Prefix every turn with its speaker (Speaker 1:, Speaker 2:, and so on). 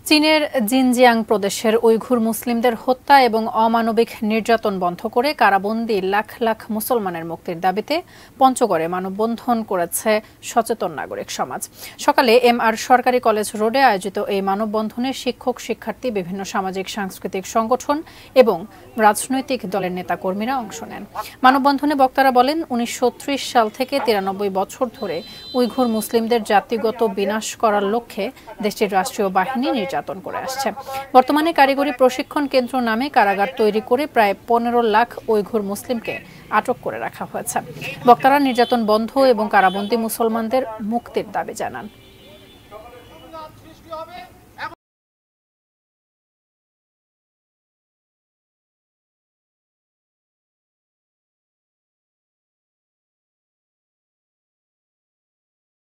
Speaker 1: চীনের জিনজিয়াং প্রদেশের উইঘুর মুসলিমদের হত্যা এবং অমানবিক নির্যাতন বন্ধ করে কারাবন্দী লাখ লাখ মুসলমানের মুক্তির দাবিতে পঞ্চগড়ে মানববন্ধন করেছে সচেতন নাগরিক সমাজ। সকালে MR সরকারি কলেজ রোডে আয়োজিত এই মানববন্ধনে শিক্ষক, শিক্ষার্থী, বিভিন্ন সামাজিক সাংস্কৃতিক সংগঠন এবং রাজনৈতিক দলের নেতাকর্মীরা অংশ নেন। মানববন্ধনে বক্তারা বলেন, 1930 সাল থেকে 93 বছর ধরে উইঘুর মুসলিমদের জাতিগত বিনাশ করার লক্ষ্যে দেশটির রাষ্ট্রীয় বাহিনী নির্যাতন করে আসছে। বর্তমানে কারিগরি প্রশিক্ষণ কেন্দ্র নামে কারাগার তৈরি করে প্রায় 15 লাখ উইঘুর মুসলিমকে আটক করে রাখা হয়েছে। বক্তারা নির্যাতন বন্ধ এবং কারাবন্দী মুসলমানদের মুক্তির দাবি জানান।